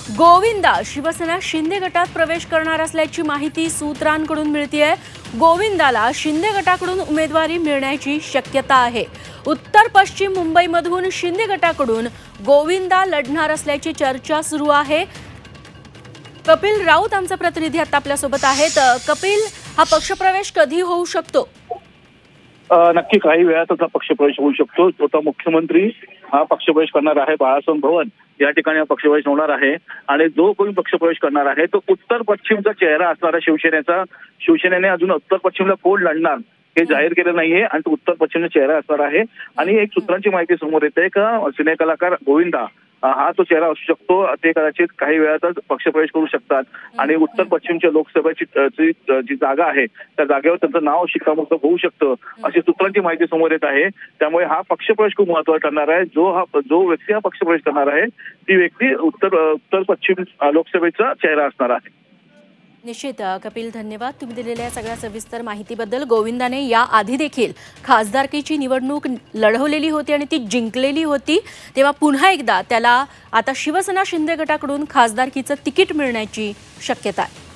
गोविंदा शिवसेना शिंदे गटात प्रवेश करणार असल्याची माहिती सूत्रांकडून मिळतेय। गोविंदाला शिंदे गटाकडून उमेदवारी मिळण्याची शक्यता आहे। उत्तर पश्चिम मुंबईमधून शिंदे गटाकडून गोविंदा लढणार असल्याची चर्चा सुरू आहे। कपिल राऊत आमचे प्रतिनिधी आता आपल्या सोबत आहेत। कपिल, हा पक्षप्रवेश कधी होऊ शकतो? नक्की काही वेळातच हा पक्षप्रवेश होऊ शकतो। स्वतः मुख्यमंत्री हा पक्षप्रवेश करणार आहे। बाळासाहेब भवन या ठिकाणी हा पक्षप्रवेश होणार आहे आणि जो कोणी पक्षप्रवेश करणार आहे तो उत्तर पश्चिमचा चेहरा असणारा शिवसेनेने अजून उत्तर पश्चिमला कोण लढणार हे जाहीर केलं नाहीये आणि तो उत्तर पश्चिमचा चेहरा असणार आहे। आणि एक सूत्रांची माहिती समोर येते का सिने कलाकार गोविंदा हा तो चेहरा असू शकतो। ते कदाचित काही वेळातच पक्षप्रवेश करू शकतात आणि उत्तर पश्चिमच्या लोकसभेची जी जागा आहे त्या जागेवर त्यांचं नाव शिक्कामोर्तब होऊ शकतं अशी सूत्रांची माहिती समोर येत आहे। त्यामुळे हा पक्षप्रवेश खूप महत्त्वाचा ठरणार आहे। जो व्यक्ती हा पक्षप्रवेश करणार आहे ती व्यक्ती उत्तर पश्चिम लोकसभेचा चेहरा असणार आहे। निश्चित कपिल, धन्यवाद तुम्ही दिलेल्या सगळ्या सविस्तर माहितीबद्दल। गोविंदाने या आधी देखील खासदारकीची निवडणूक लढवलेली होती आणि ती जिंकलेली होती, तेव्हा पुन्हा एकदा त्याला आता शिवसेना शिंदे गटाकडून खासदारकीचं तिकीट मिळण्याची शक्यता आहे।